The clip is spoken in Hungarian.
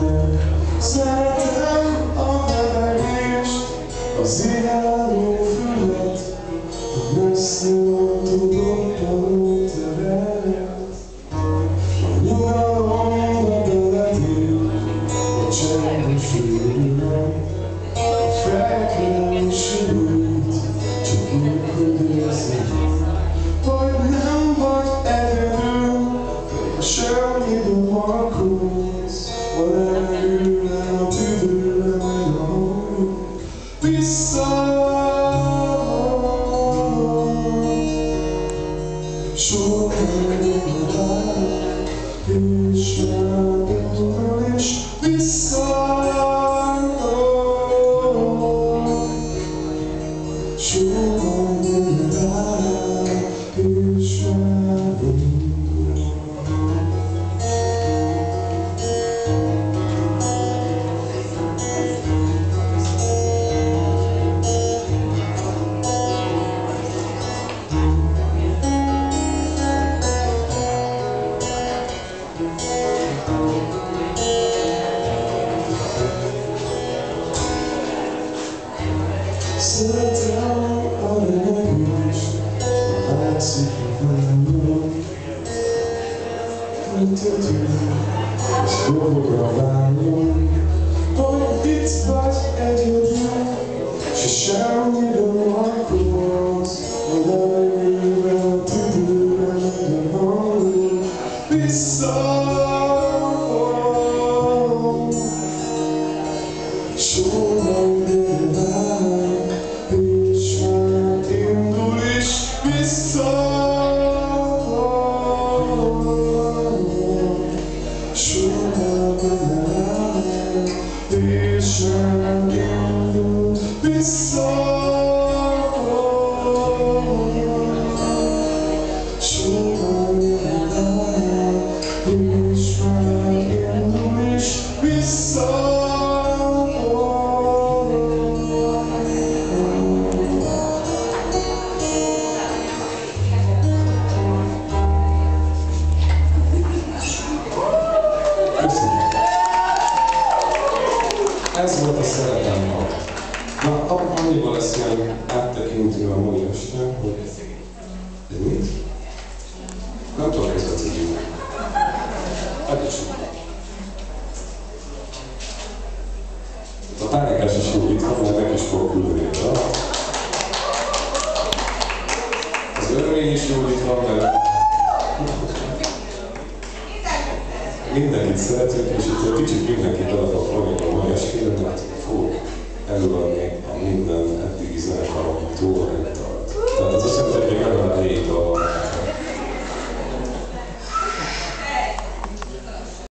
Szeretem a levegést, az irányú fület, messziről tudok tanult teremet. A nyugalomba beletér, a csendes őrület, a fekvő sűrűt, csak úgy, hogy érzed, hogy nem vagy egyedül, semmiben markolsz, a levegőben, a tüdőben, a hangjuk vissza. Sokan megvárják, és megindul, és visszajön. Sokan megvárják, és megindul. Szeretem a levegést, látszik a vállon, öntötő, és dobog a vállon, hogy itt vagy egyedül, se semmiben markolsz, a levegőben, a tüdőben, a hangul vissza. Soha megvár, és megindul is vissza. Soha megvár, és megindul vissza. Soha megvár, és megindul is vissza. Ez volt a Szeretem ma. Na, annyiban lesz ilyen áttekintő a mai este, hogy... Ez mit? Nem tudok ezt a című. Egészség. A Pánikás is jó itt van, mert meg is fog küldeni. Az örmény is jó itt van, mert... Mindenkit szeretünk, és itt egy kicsit mindenkit el akarok fogni a mai estére,